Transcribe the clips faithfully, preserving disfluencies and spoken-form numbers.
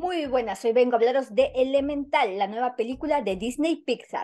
Muy buenas, hoy vengo a hablaros de Elemental, la nueva película de Disney Pixar.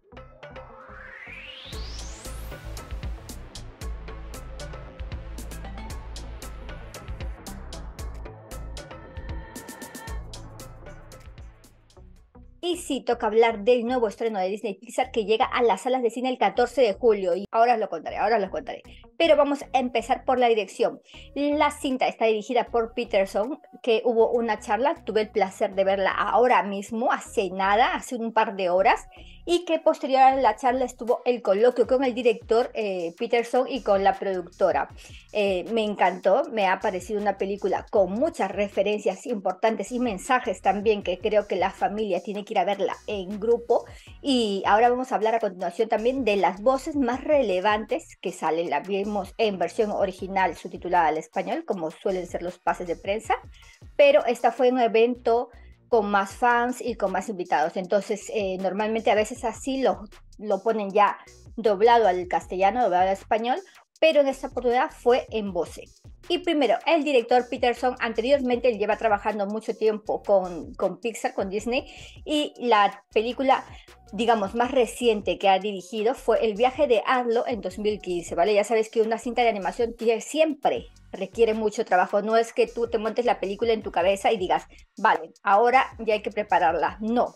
Y sí, toca hablar del nuevo estreno de Disney Pixar que llega a las salas de cine el catorce de julio y ahora os lo contaré, ahora os lo contaré. Pero vamos a empezar por la dirección. La cinta está dirigida por Peterson, que hubo una charla, tuve el placer de verla ahora mismo, hace nada, hace un par de horas, y que posterior a la charla estuvo el coloquio con el director eh, Peterson y con la productora. Eh, me encantó, me ha parecido una película con muchas referencias importantes y mensajes también que creo que la familia tiene que ir a verla en grupo. Y ahora vamos a hablar a continuación también de las voces más relevantes que salen. La vimos en versión original subtitulada al español, como suelen ser los pases de prensa, pero esta fue un evento con más fans y con más invitados. Entonces, eh, normalmente a veces así lo, lo ponen ya doblado al castellano, doblado al español, pero en esta oportunidad fue en voce. Y primero, el director Peterson, anteriormente él lleva trabajando mucho tiempo con, con Pixar, con Disney, y la película, digamos, más reciente que ha dirigido fue El viaje de Arlo en dos mil quince, ¿vale? Ya sabes que una cinta de animación tiene, siempre requiere mucho trabajo, no es que tú te montes la película en tu cabeza y digas, vale, ahora ya hay que prepararla, no.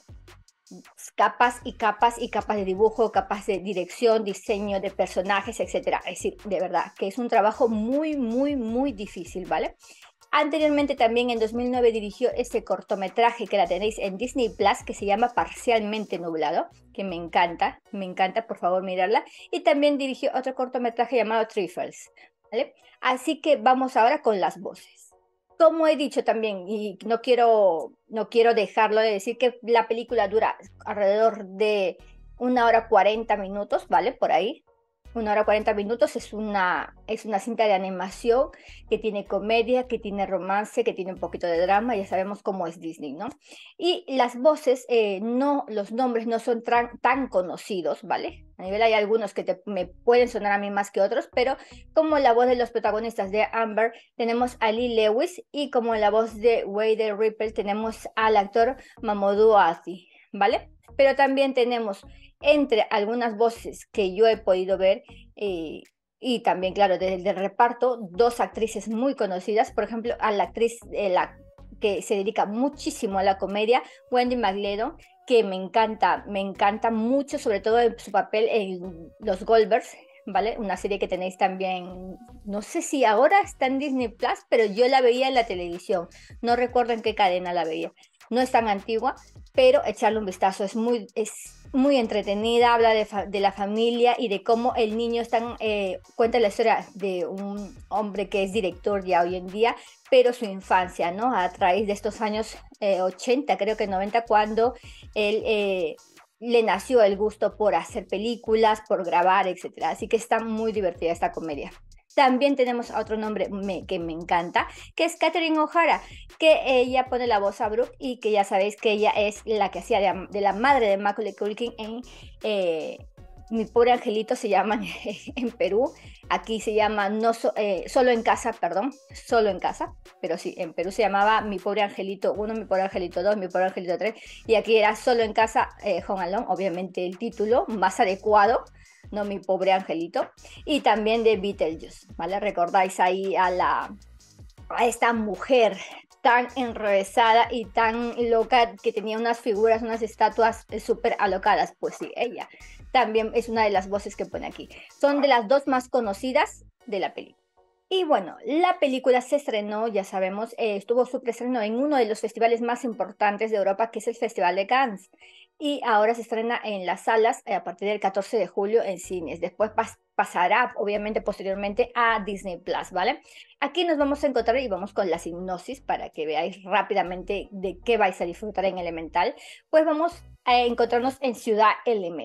Capas y capas y capas de dibujo, capas de dirección, diseño de personajes, etcétera. Es decir, de verdad que es un trabajo muy, muy, muy difícil, ¿vale? Anteriormente también en dos mil nueve dirigió este cortometraje que la tenéis en Disney Plus que se llama Parcialmente Nublado, que me encanta, me encanta, por favor mirarla. Y también dirigió otro cortometraje llamado Trifles, ¿vale? Así que vamos ahora con las voces. Como he dicho también, y no quiero, no quiero dejarlo de decir que la película dura alrededor de una hora cuarenta minutos, ¿vale? Por ahí. Una hora cuarenta minutos es una, es una cinta de animación que tiene comedia, que tiene romance, que tiene un poquito de drama, ya sabemos cómo es Disney, ¿no? Y las voces, eh, no, los nombres no son tan, tan conocidos, ¿vale? A nivel hay algunos que te, me pueden sonar a mí más que otros, pero como la voz de los protagonistas de Amber tenemos a Lee Lewis y como la voz de Wade Ripple tenemos al actor Mamoudou Athie, ¿vale? Pero también tenemos entre algunas voces que yo he podido ver eh, y también, claro, desde el reparto, dos actrices muy conocidas, por ejemplo, a la actriz eh, la, que se dedica muchísimo a la comedia, Wendy McLeod, que me encanta, me encanta mucho, sobre todo en su papel en Los Goldbergs, ¿vale? Una serie que tenéis también, no sé si ahora está en Disney Plus, pero yo la veía en la televisión, no recuerdo en qué cadena la veía. No es tan antigua, pero echarle un vistazo, es muy, es muy entretenida, habla de, de la familia y de cómo el niño está, eh, cuenta la historia de un hombre que es director ya hoy en día, pero su infancia, ¿no? A través de estos años eh, ochenta, creo que noventa, cuando él eh, le nació el gusto por hacer películas, por grabar, etcétera. Así que está muy divertida esta comedia. También tenemos a otro nombre me, que me encanta, que es Catherine O'Hara, que ella pone la voz a Brooke y que ya sabéis que ella es la que hacía de, de la madre de Macaulay Culkin en eh, Mi Pobre Angelito, se llama en Perú. Aquí se llama no so, eh, Solo en Casa, perdón, Solo en Casa, pero sí, en Perú se llamaba Mi Pobre Angelito uno, Mi Pobre Angelito dos, Mi Pobre Angelito tres, y aquí era Solo en Casa, eh, Home Alone, obviamente el título más adecuado, no Mi Pobre Angelito, y también de Beetlejuice, ¿vale? Recordáis ahí a, la, a esta mujer tan enrevesada y tan loca que tenía unas figuras, unas estatuas súper alocadas. Pues sí, ella también es una de las voces que pone aquí. Son de las dos más conocidas de la película. Y bueno, la película se estrenó, ya sabemos, eh, estuvo su preestreno en uno de los festivales más importantes de Europa, que es el Festival de Cannes. Y ahora se estrena en las salas eh, a partir del catorce de julio en cines. Después pas pasará, obviamente, posteriormente a Disney Plus, ¿vale? Aquí nos vamos a encontrar y vamos con la sinopsis para que veáis rápidamente de qué vais a disfrutar en Elemental. Pues vamos a encontrarnos en Ciudad Elemento,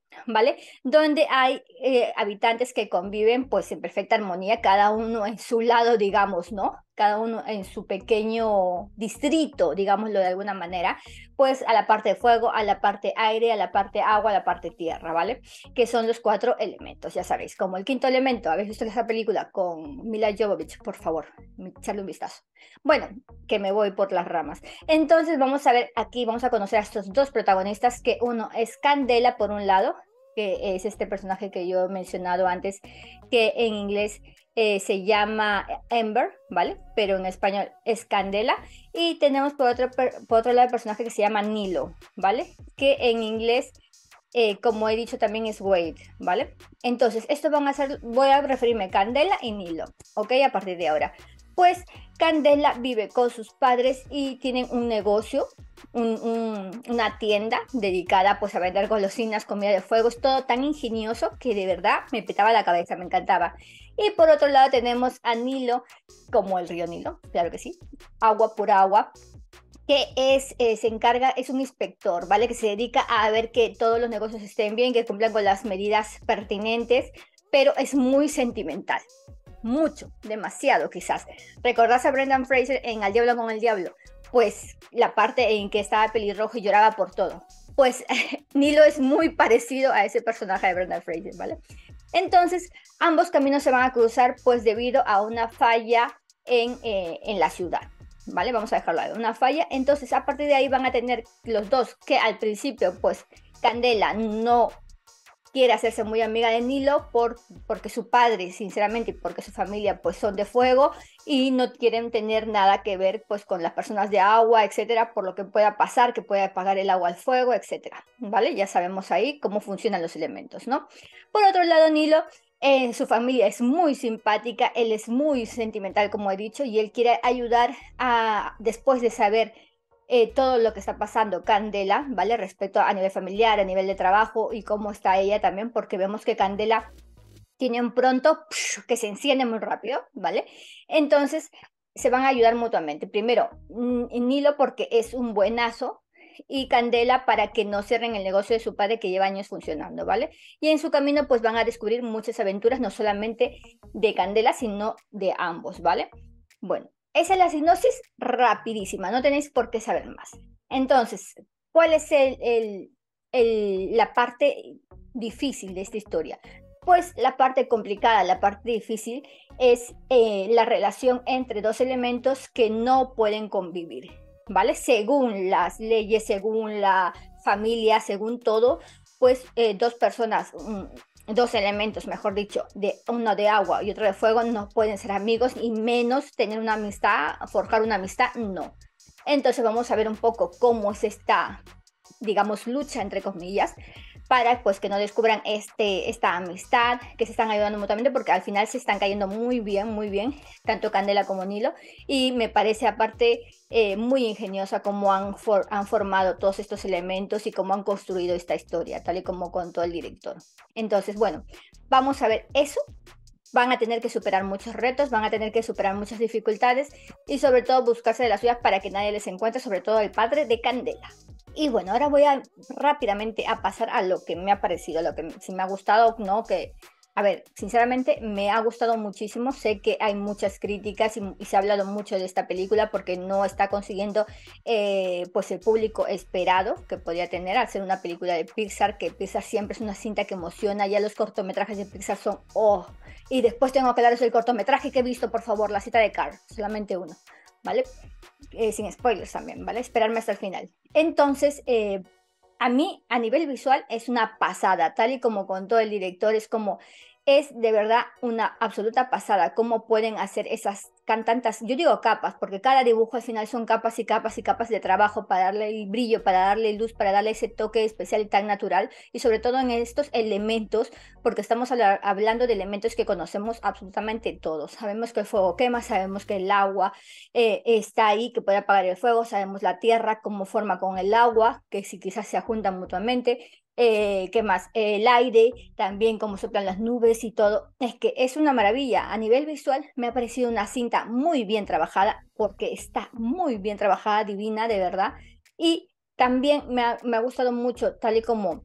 ¿vale? Donde hay eh, habitantes que conviven pues en perfecta armonía, cada uno en su lado, digamos, ¿no? Cada uno en su pequeño distrito, digámoslo de alguna manera, pues a la parte de fuego, a la parte aire, a la parte agua, a la parte tierra, ¿vale? Que son los cuatro elementos, ya sabéis, como el quinto elemento. ¿Habéis visto esa película con Mila Jovovich? Por favor, echarle un vistazo. Bueno, que me voy por las ramas. Entonces vamos a ver aquí, vamos a conocer a estos dos protagonistas, que uno es Candela por un lado, que es este personaje que yo he mencionado antes, que en inglés eh, se llama Amber, ¿vale? Pero en español es Candela. Y tenemos por otro, por otro lado el personaje que se llama Nilo, ¿vale? Que en inglés, eh, como he dicho, también es Wade, ¿vale? Entonces, estos van a ser, voy a referirme a Candela y Nilo, ¿ok? A partir de ahora. Pues Candela vive con sus padres y tienen un negocio, un, un, una tienda dedicada pues a vender golosinas, comida de fuego, es todo tan ingenioso que de verdad me petaba la cabeza, me encantaba. Y por otro lado tenemos a Nilo, como el río Nilo, claro que sí, agua por agua, que es, eh, se encarga, es un inspector, ¿vale? Que se dedica a ver que todos los negocios estén bien, que cumplan con las medidas pertinentes, pero es muy sentimental. Mucho, demasiado quizás. ¿Recordás a Brendan Fraser en Al Diablo con el Diablo? Pues la parte en que estaba pelirrojo y lloraba por todo. Pues Nilo es muy parecido a ese personaje de Brendan Fraser, ¿vale? Entonces, ambos caminos se van a cruzar pues debido a una falla en, eh, en la ciudad, ¿vale? Vamos a dejarlo ahí, una falla. Entonces, a partir de ahí van a tener los dos que al principio, pues, Candela no quiere hacerse muy amiga de Nilo por, porque su padre, sinceramente, y porque su familia pues son de fuego y no quieren tener nada que ver pues con las personas de agua, etcétera, por lo que pueda pasar, que pueda apagar el agua al fuego, etcétera, ¿vale? Ya sabemos ahí cómo funcionan los elementos, ¿no? Por otro lado, Nilo, eh, su familia es muy simpática, él es muy sentimental, como he dicho, y él quiere ayudar a, después de saber eh, todo lo que está pasando Candela, ¿vale? Respecto a, a nivel familiar, a nivel de trabajo y cómo está ella también, porque vemos que Candela tiene un pronto psh, que se enciende muy rápido, ¿vale? Entonces se van a ayudar mutuamente. Primero, Nilo porque es un buenazo y Candela para que no cierren el negocio de su padre que lleva años funcionando, ¿vale? Y en su camino pues van a descubrir muchas aventuras, no solamente de Candela, sino de ambos, ¿vale? Bueno, esa es la sinopsis rapidísima, no tenéis por qué saber más. Entonces, ¿cuál es el, el, el, la parte difícil de esta historia? Pues la parte complicada, la parte difícil es eh, la relación entre dos elementos que no pueden convivir, ¿vale? Según las leyes, según la familia, según todo, pues eh, dos personas, um, dos elementos, mejor dicho, de uno de agua y otro de fuego no pueden ser amigos y menos tener una amistad, forjar una amistad, no. Entonces vamos a ver un poco cómo es esta, digamos, lucha entre comillas, para pues que no descubran este, esta amistad, que se están ayudando mutuamente, porque al final se están cayendo muy bien, muy bien, tanto Candela como Nilo, y me parece aparte eh, muy ingeniosa cómo han, for han formado todos estos elementos y cómo han construido esta historia, tal y como contó el director. Entonces, bueno, vamos a ver eso. Van a tener que superar muchos retos, van a tener que superar muchas dificultades y sobre todo buscarse de las suyas para que nadie les encuentre, sobre todo el padre de Candela. Y bueno, ahora voy a rápidamente a pasar a lo que me ha parecido, lo que si me ha gustado, no, que, a ver, sinceramente me ha gustado muchísimo. Sé que hay muchas críticas y, y se ha hablado mucho de esta película porque no está consiguiendo eh, pues el público esperado que podría tener al ser una película de Pixar, que Pixar siempre es una cinta que emociona. Ya los cortometrajes de Pixar son, oh, y después tengo que hablaros del cortometraje que he visto, por favor, La cita de Cars, solamente uno, ¿vale? Eh, sin spoilers también, ¿vale? Esperarme hasta el final. Entonces, eh, a mí, a nivel visual, es una pasada, tal y como contó el director, es como, es de verdad una absoluta pasada, cómo pueden hacer esas tantas, yo digo capas, porque cada dibujo al final son capas y capas y capas de trabajo para darle el brillo, para darle luz, para darle ese toque especial y tan natural, y sobre todo en estos elementos, porque estamos hablando de elementos que conocemos absolutamente todos. Sabemos que el fuego quema, sabemos que el agua eh, está ahí, que puede apagar el fuego, sabemos la tierra, cómo forma con el agua, que si quizás se juntan mutuamente. Eh, ¿qué más? El aire, también cómo soplan las nubes y todo. Es que es una maravilla. A nivel visual me ha parecido una cinta muy bien trabajada, porque está muy bien trabajada, divina, de verdad. Y también me ha, me ha gustado mucho, tal y como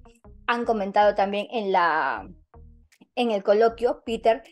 han comentado también en, la, en el coloquio, Peter,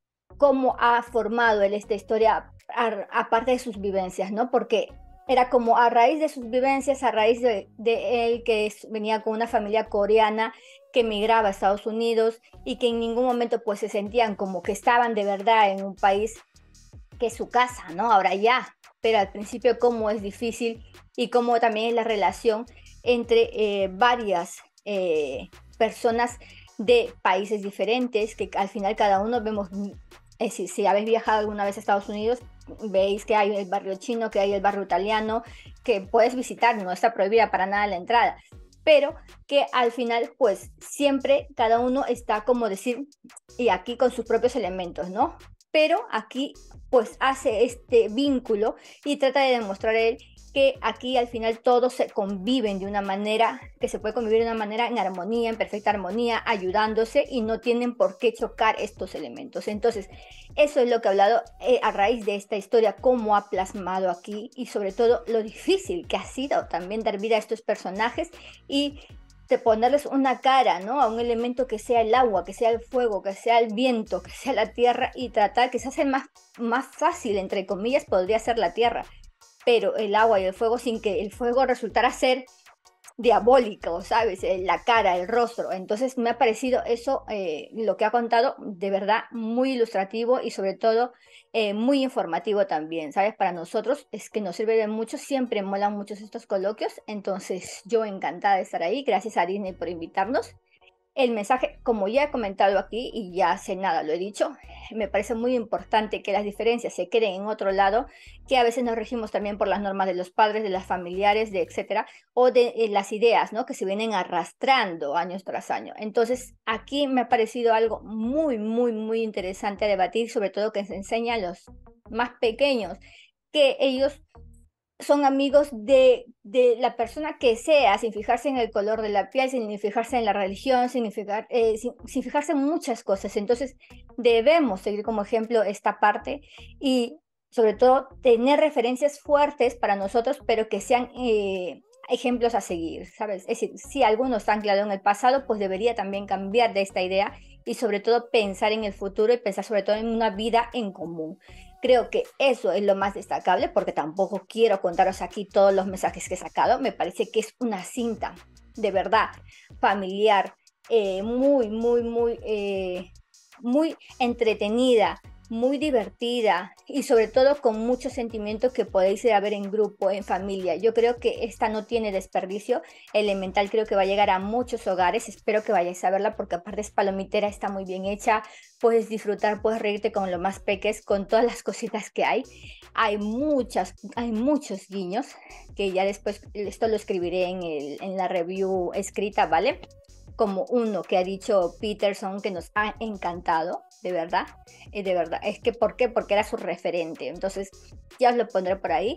cómo ha formado él esta historia aparte de sus vivencias, ¿no? Porque era como a raíz de sus vivencias, a raíz de, de él que es, venía con una familia coreana que emigraba a Estados Unidos y que en ningún momento pues se sentían como que estaban de verdad en un país que es su casa, ¿no? Ahora ya, pero al principio cómo es difícil y cómo también es la relación entre eh, varias eh, personas de países diferentes, que al final cada uno vemos, eh, si, si habéis viajado alguna vez a Estados Unidos, veis que hay el barrio chino, que hay el barrio italiano, que puedes visitar, no está prohibida para nada la entrada, pero que al final pues siempre cada uno está como decir, y aquí con sus propios elementos, ¿no? Pero aquí pues hace este vínculo y trata de demostrar él que aquí al final todos se conviven de una manera, que se puede convivir de una manera en armonía, en perfecta armonía, ayudándose y no tienen por qué chocar estos elementos. Entonces, eso es lo que he hablado eh, a raíz de esta historia, cómo ha plasmado aquí y sobre todo lo difícil que ha sido también dar vida a estos personajes y de ponerles una cara, ¿no? A un elemento que sea el agua, que sea el fuego, que sea el viento, que sea la tierra y tratar que se hace más, más fácil, entre comillas, podría ser la tierra, pero el agua y el fuego sin que el fuego resultara ser diabólico, ¿sabes? La cara, el rostro. Entonces me ha parecido eso, eh, lo que ha contado, de verdad muy ilustrativo y sobre todo eh, muy informativo también, ¿sabes? Para nosotros es que nos sirve de mucho, siempre molan muchos estos coloquios, entonces yo encantada de estar ahí, gracias a Disney por invitarnos. El mensaje, como ya he comentado aquí y ya hace nada lo he dicho, me parece muy importante que las diferencias se queden en otro lado, que a veces nos regimos también por las normas de los padres, de las familiares, de etcétera, o de eh, las ideas, ¿no? Que se vienen arrastrando años tras año. Entonces, aquí me ha parecido algo muy, muy, muy interesante a debatir, sobre todo que se enseña a los más pequeños, que ellos son amigos de, de la persona que sea, sin fijarse en el color de la piel, sin fijarse en la religión, sin, fijar, eh, sin, sin fijarse en muchas cosas. Entonces, debemos seguir como ejemplo esta parte y sobre todo tener referencias fuertes para nosotros, pero que sean eh, ejemplos a seguir, ¿sabes? Es decir, si alguno está anclado en el pasado, pues debería también cambiar de esta idea y sobre todo pensar en el futuro y pensar sobre todo en una vida en común. Creo que eso es lo más destacable porque tampoco quiero contaros aquí todos los mensajes que he sacado. Me parece que es una cinta de verdad familiar, eh, muy, muy, muy, eh, muy entretenida, muy divertida y sobre todo con muchos sentimientos que podéis ir a ver en grupo, en familia. Yo creo que esta no tiene desperdicio. Elemental creo que va a llegar a muchos hogares. Espero que vayáis a verla porque aparte es palomitera, está muy bien hecha. Puedes disfrutar, puedes reírte con lo más peques, con todas las cositas que hay. Hay muchas, hay muchos guiños que ya después esto lo escribiré en, el, en la review escrita, ¿vale? Como uno que ha dicho Peterson que nos ha encantado, de verdad, eh, de verdad, es que ¿por qué? Porque era su referente, entonces ya os lo pondré por ahí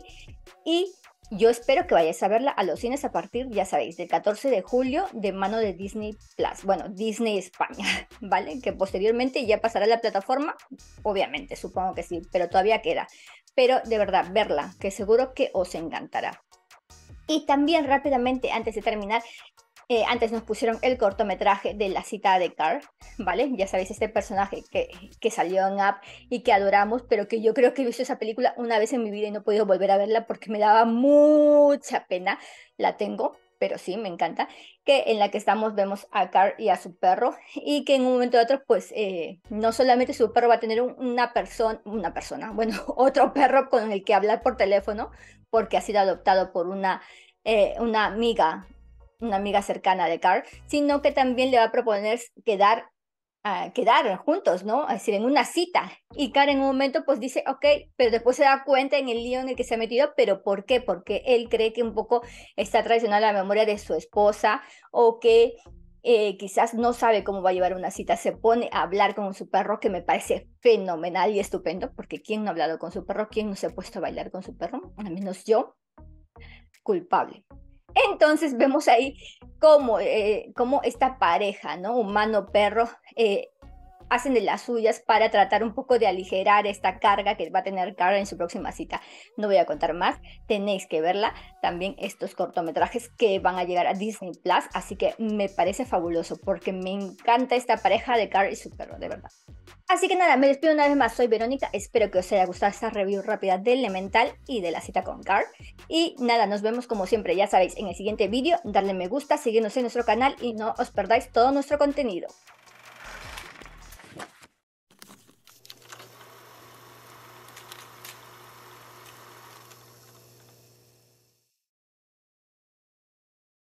y yo espero que vayáis a verla a los cines a partir, ya sabéis, del catorce de julio de mano de Disney Plus, bueno, Disney España, ¿vale? Que posteriormente ya pasará a la plataforma, obviamente, supongo que sí, pero todavía queda, pero de verdad, verla, que seguro que os encantará. Y también rápidamente, antes de terminar, eh, antes nos pusieron el cortometraje de La cita de Carl, ¿vale? Ya sabéis, este personaje que, que salió en Up y que adoramos, pero que yo creo que he visto esa película una vez en mi vida y no he podido volver a verla porque me daba mucha pena. La tengo, pero sí, me encanta. Que en la que estamos vemos a Carl y a su perro y que en un momento u otro, pues, eh, no solamente su perro va a tener un, una persona, una persona, bueno, otro perro con el que hablar por teléfono porque ha sido adoptado por una, eh, una amiga una amiga cercana de Carl, sino que también le va a proponer quedar, uh, quedar juntos, ¿no? Es decir, en una cita. Y Carl en un momento pues dice, ok, pero después se da cuenta en el lío en el que se ha metido, pero ¿por qué? Porque él cree que un poco está traicionando la memoria de su esposa o que eh, quizás no sabe cómo va a llevar una cita, se pone a hablar con su perro, que me parece fenomenal y estupendo, porque ¿quién no ha hablado con su perro? ¿Quién no se ha puesto a bailar con su perro? Al menos yo, culpable. Entonces vemos ahí cómo, eh, cómo esta pareja, ¿no? Humano-perro, eh, hacen de las suyas para tratar un poco de aligerar esta carga que va a tener Carl en su próxima cita. No voy a contar más, tenéis que verla. También estos cortometrajes que van a llegar a Disney Plus, así que me parece fabuloso porque me encanta esta pareja de Carl y su perro, de verdad. Así que nada, me despido una vez más, soy Verónica, espero que os haya gustado esta review rápida de Elemental y de la cita con Carl. Y nada, nos vemos como siempre, ya sabéis, en el siguiente vídeo, darle me gusta, seguirnos en nuestro canal y no os perdáis todo nuestro contenido.